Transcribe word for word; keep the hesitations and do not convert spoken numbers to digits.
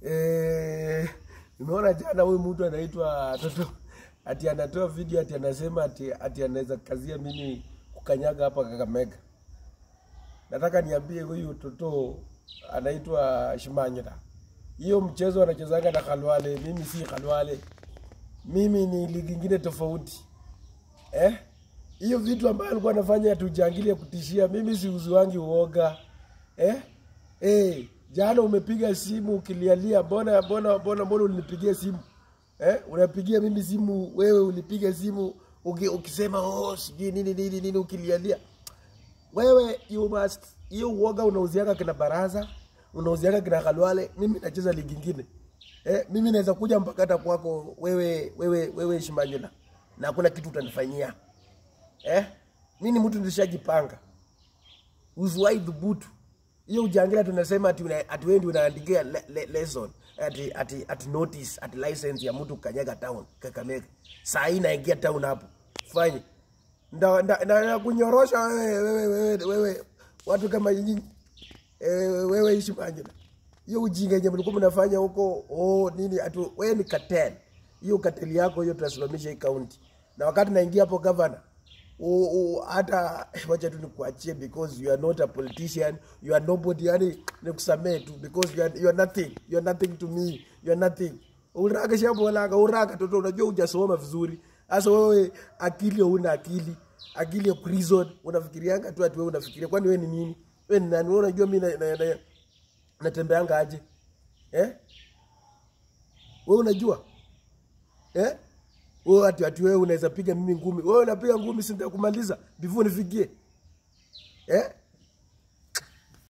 Eh, nimeona jana huyu mtu anaitwa Toto ati anatoa video ati anasema ati ati anaweza kazia mimi kukanyaga hapa Kakamega. Nataka niambie huyu Toto anaitwa Shimanyula. Hiyo mchezo anachezanga na Khalwale, mimi si Khalwale. Mimi ni ligi nyingine tofauti. Eh? Hiyo vitu ambayo alikuwa anafanya tujangilie kutishia, mimi si uzuangi uoga. Eh? Eh, jana umepiga simu ukilialia, mbona mbona mbona mbona ulinipigia simu? Eh? Unapigia mimi simu, wewe ulipiga simu uki, ukisema oh sijui nini nini nini ukilialia. Wewe you must hiyo uoga unauzianga kina Baraza, unauzianga kina Khalwale, mimi nacheza ligi nyingine. Eh, mimi naweza kuja mpaka hata kwako wewe wewe wewe Shimanyula. Na hakuna kitu utanifanyia. Eh? Mimi ni mtu nilishajipanga. Uzuai dhubutu. Hiyo ujangira tunasema ati ati wewe ndio unaandikia le, le, lesson, ati ati ati notice, ati license ya mtu kanyaga town, Kakamega. Saa hii naingia town hapo. Fanye. Nda nda kunyorosha wewe wewe wewe wewe watu kama nyinyi. Eh, wewe Shimanyula. Hiyo ujinga yenye mlikuwa mnafanya huko, oh nini atu wewe ni cartel. Hiyo cartel yako hiyo tunasimamisha hii county. Na wakati naingia hapo governor, oh, oh hata wacha tu nikuachie because you are not a politician, you are nobody, yani nikusamee tu because you are, you are nothing, you are nothing to me, you are nothing. Uraka shapo langa uraka Toto, unajua hujasoma vizuri. Sasa wewe akili huna akili, akili ya prison, unafikirianga tu ati wewe unafikiria kwani wewe ni nini? Wewe ni nani? Unajua mimi na, na, na natembeanga aje? Eh? Wewe unajua? Eh? Wewe ati ati wewe unaweza piga mimi ngumi. Wewe unapiga ngumi si nitakumaliza before nifikie. Eh?